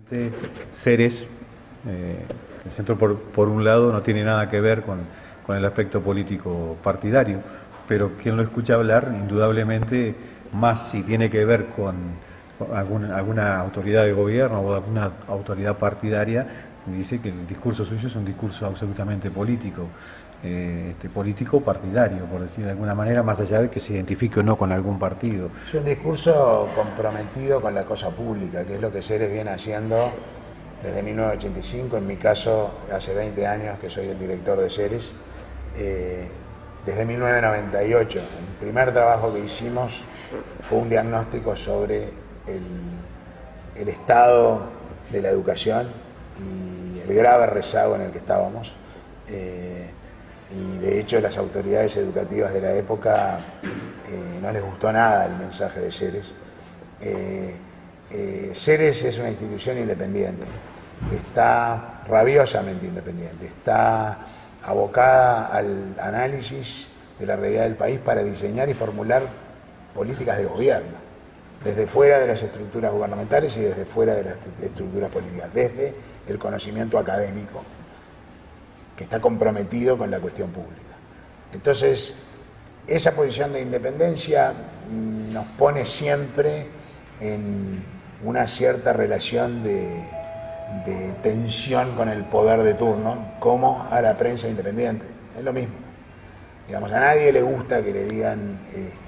Ceres, el centro por un lado no tiene nada que ver con el aspecto político partidario, pero quien lo escucha hablar, indudablemente, más si tiene que ver con alguna autoridad de gobierno o alguna autoridad partidaria, dice que el discurso suyo es un discurso absolutamente político, político partidario, por decir de alguna manera, más allá de que se identifique o no con algún partido. Es un discurso comprometido con la cosa pública, que es lo que Ceres viene haciendo desde 1985, en mi caso hace 20 años que soy el director de Ceres, desde 1998. El primer trabajo que hicimos fue un diagnóstico sobre el estado de la educación y el grave rezago en el que estábamos. Y de hecho las autoridades educativas de la época no les gustó nada el mensaje de Ceres. Ceres es una institución independiente, está rabiosamente independiente, está abocada al análisis de la realidad del país para diseñar y formular políticas de gobierno, desde fuera de las estructuras gubernamentales y desde fuera de las estructuras políticas, desde el conocimiento académico, que está comprometido con la cuestión pública. Entonces, esa posición de independencia nos pone siempre en una cierta relación de tensión con el poder de turno, como a la prensa independiente. Es lo mismo. Digamos, a nadie le gusta que le digan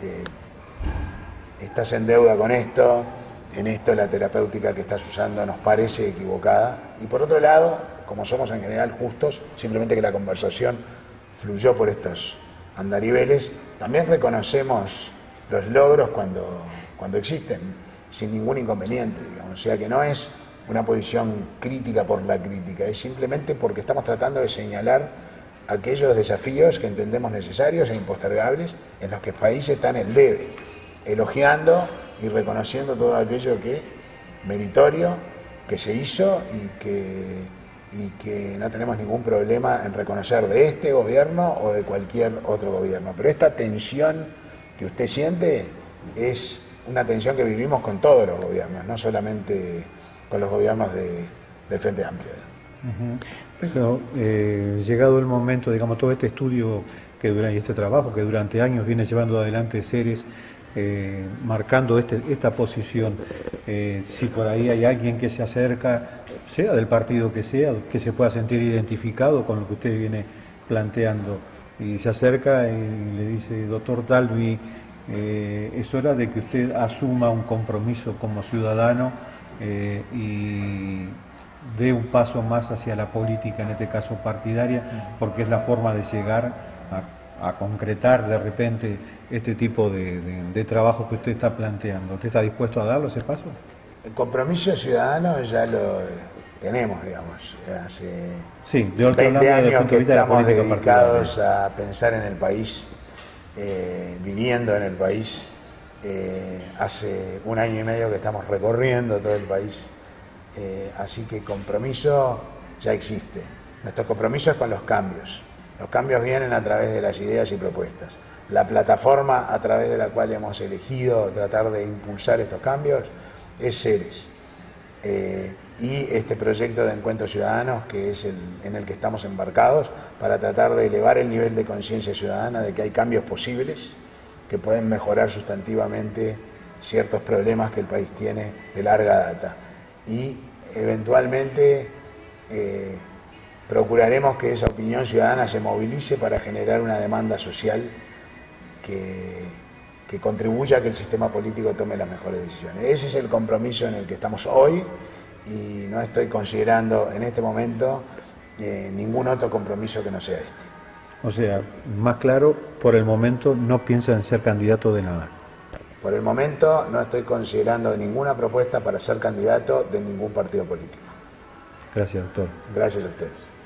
estás en deuda con esto, en esto la terapéutica que estás usando nos parece equivocada. Y por otro lado, como somos en general justos, simplemente que la conversación fluyó por estos andariveles, también reconocemos los logros cuando existen, sin ningún inconveniente, digamos. O sea que no es una posición crítica por la crítica, es simplemente porque estamos tratando de señalar aquellos desafíos que entendemos necesarios e impostergables en los que el país está en el debe, elogiando y reconociendo todo aquello que meritorio que se hizo y que no tenemos ningún problema en reconocer de este gobierno o de cualquier otro gobierno. Pero esta tensión que usted siente es una tensión que vivimos con todos los gobiernos, no solamente con los gobiernos del Frente Amplio. Pero llegado el momento, digamos, todo este estudio y este trabajo que durante años viene llevando adelante Ceres, marcando esta posición, si por ahí hay alguien que se acerca, sea del partido que sea, que se pueda sentir identificado con lo que usted viene planteando, y se acerca y le dice, doctor Talvi, es hora de que usted asuma un compromiso como ciudadano y dé un paso más hacia la política, en este caso partidaria, porque es la forma de llegar a concretar de repente este tipo de trabajo que usted está planteando. ¿Usted está dispuesto a darlo ese paso? El compromiso ciudadano ya lo tenemos, digamos. Hace 20 años que estamos dedicados a pensar en el país, viviendo en el país. Hace un año y medio que estamos recorriendo todo el país. Así que compromiso ya existe. Nuestro compromiso es con los cambios. Los cambios vienen a través de las ideas y propuestas. La plataforma a través de la cual hemos elegido tratar de impulsar estos cambios es Ceres. Y este proyecto de Encuentros Ciudadanos, que es en el que estamos embarcados, para tratar de elevar el nivel de conciencia ciudadana de que hay cambios posibles, que pueden mejorar sustantivamente ciertos problemas que el país tiene de larga data. Y eventualmente procuraremos que esa opinión ciudadana se movilice para generar una demanda social que contribuya a que el sistema político tome las mejores decisiones. Ese es el compromiso en el que estamos hoy y no estoy considerando en este momento ningún otro compromiso que no sea este. O sea, más claro, por el momento no piensa en ser candidato de nada. Por el momento no estoy considerando ninguna propuesta para ser candidato de ningún partido político. Gracias, doctor. Gracias a ustedes.